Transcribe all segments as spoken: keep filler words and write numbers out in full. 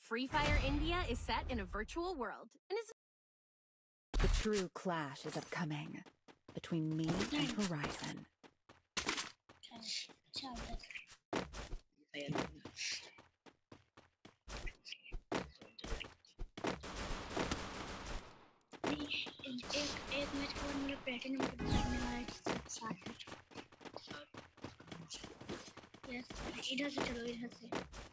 Free Fire India is set in a virtual world and is... The true clash is upcoming between me and Horizon. एक match के बाद मेरा platinum करने वाला है साथ में यस इधर से चलो इधर से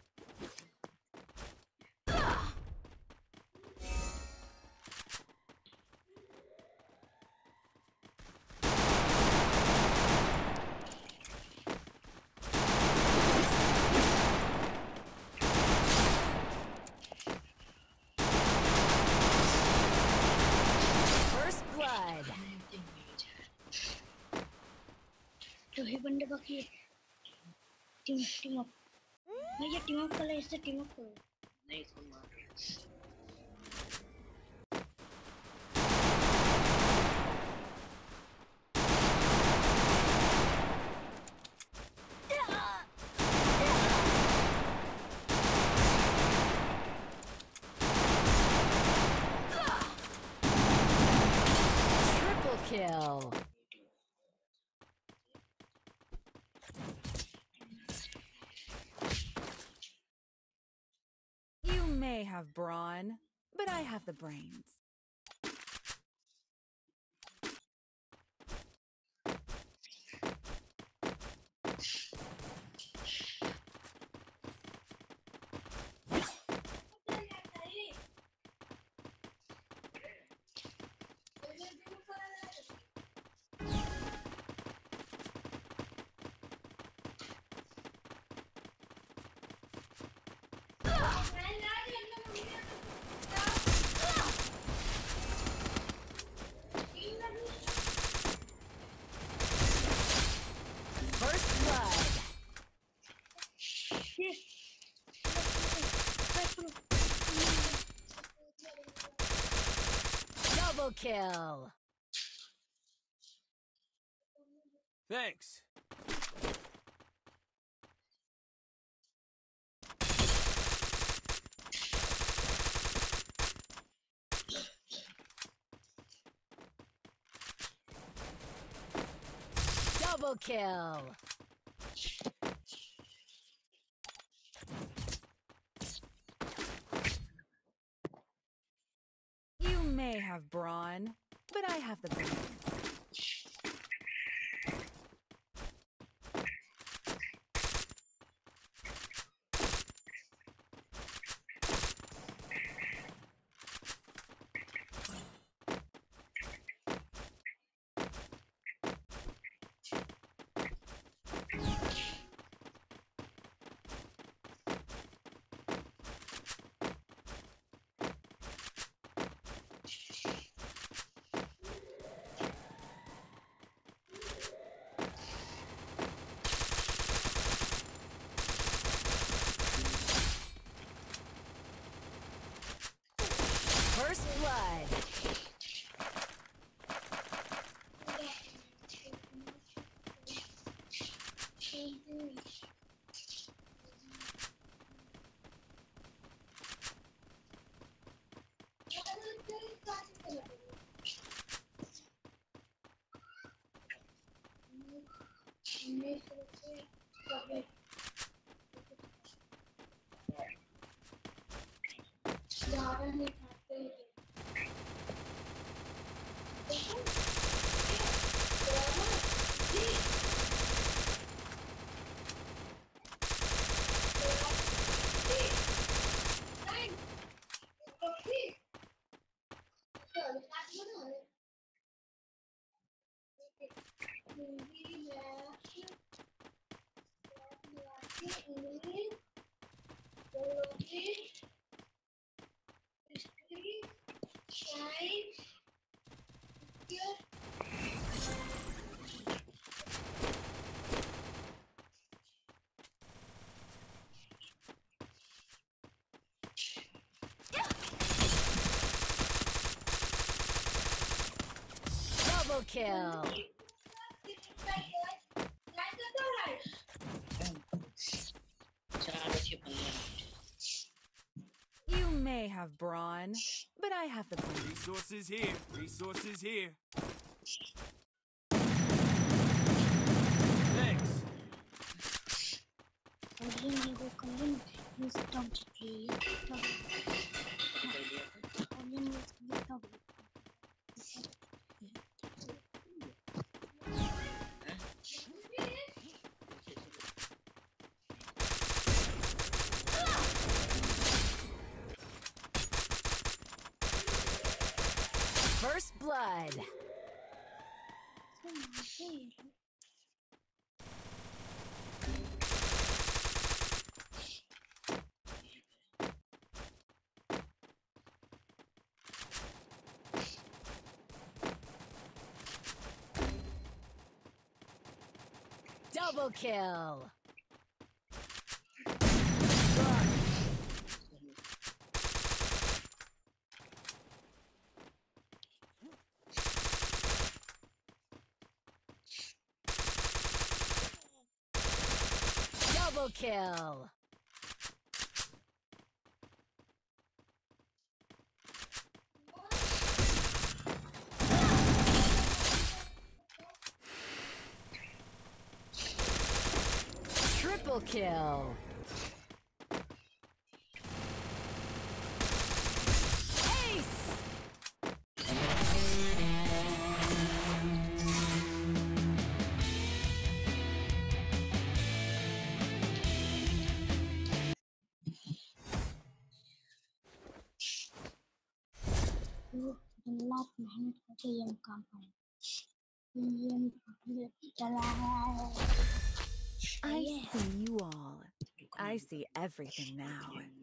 जो ही बंदे बाकी टीम टीम अप भैया टीम अप कर ले इससे टीम अप करो नहीं कौन मार रहा Triple kill. I have brawn, but I have the brains. Double kill. Thanks. Double kill. You may have brawn, but I have the brains. First blood. Double kill. have brawn, but I have the brain. Resources here. Resources here. Thanks. Kalian gue kalian wisdom sih. Kalian wisdom. First blood. Double kill. Double kill. Triple kill. Ace. Gelap banget aja yang kampanye. Yang jalan. I see you all. I see everything now.